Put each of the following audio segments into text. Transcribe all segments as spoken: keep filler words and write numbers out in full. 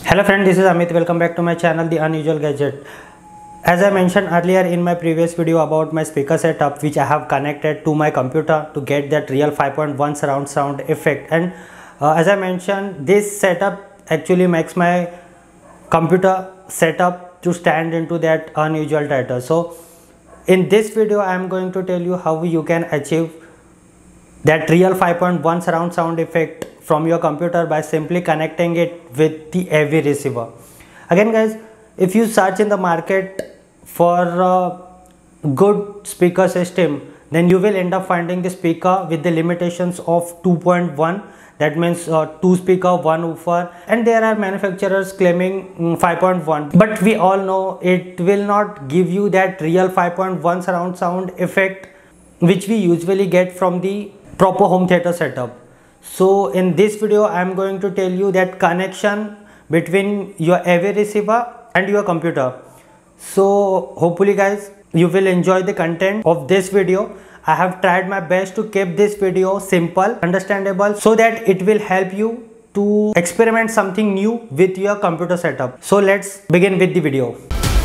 Hello friend, this is Amit. Welcome back to my channel The Unusual Gadget. As I mentioned earlier in my previous video about my speaker setup, which I have connected to my computer to get that real five point one surround sound effect, and uh, as I mentioned, this setup actually makes my computer setup to stand into that unusual title. So in this video I am going to tell you how you can achieve that real five point one surround sound effect from your computer by simply connecting it with the A V receiver. Again guys, if you search in the market for a good speaker system, then you will end up finding the speaker with the limitations of two point one, that means uh, two speaker, one woofer, and there are manufacturers claiming um, five point one, but we all know it will not give you that real five point one surround sound effect which we usually get from the proper home theater setup. So in this video I am going to tell you that connection between your A V receiver and your computer. So hopefully guys you will enjoy the content of this video. I have tried my best to keep this video simple, understandable, so that it will help you to experiment something new with your computer setup. So let's begin with the video.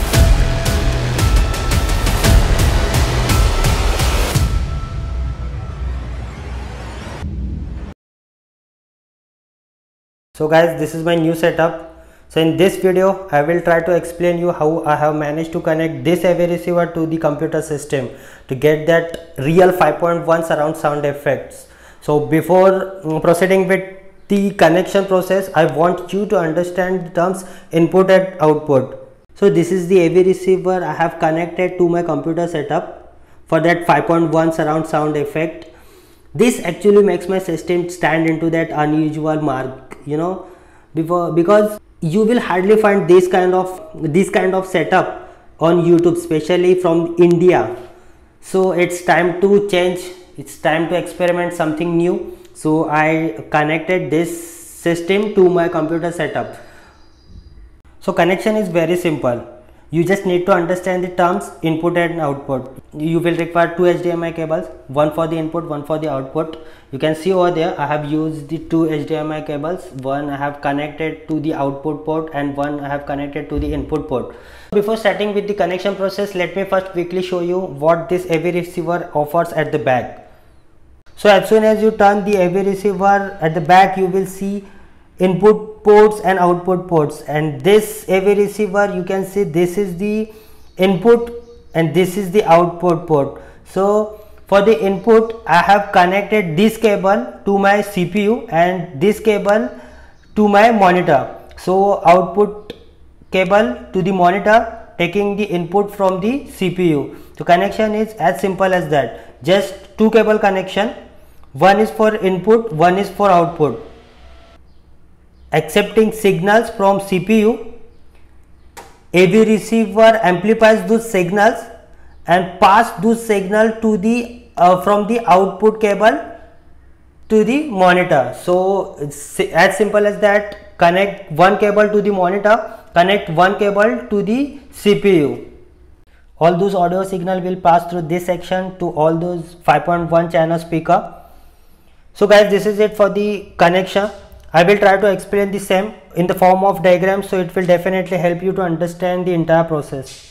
So guys, this is my new setup. So in this video I will try to explain you how I have managed to connect this A V receiver to the computer system to get that real five point one surround sound effects. So before proceeding with the connection process, I want you to understand the terms input and output. So this is the A V receiver I have connected to my computer setup for that five point one surround sound effect. This actually makes my system stand into that unusual mark, you know, before, because you will hardly find this kind of this kind of setup on YouTube, especially from India. So it's time to change, it's time to experiment something new. So I connected this system to my computer setup. So connection is very simple. You just need to understand the terms input and output. You will require two H D M I cables, one for the input, one for the output. You can see over there I have used the two H D M I cables. One I have connected to the output port and one I have connected to the input port. Before starting with the connection process, let me first quickly show you what this A V receiver offers at the back. So as soon as you turn the A V receiver, at the back you will see input ports and output ports, and this A V receiver, you can see this is the input and this is the output port. So for the input I have connected this cable to my C P U and this cable to my monitor. So output cable to the monitor taking the input from the C P U. So connection is as simple as that, just two cable connection, one is for input, one is for output. Accepting signals from C P U, A V receiver amplifies those signals and pass those signal to the uh, from the output cable to the monitor. So it's as simple as that. Connect one cable to the monitor, connect one cable to the C P U. All those audio signal will pass through this section to all those five point one channel speaker. So guys, this is it for the connection. I will try to explain the same in the form of diagram, so it will definitely help you to understand the entire process.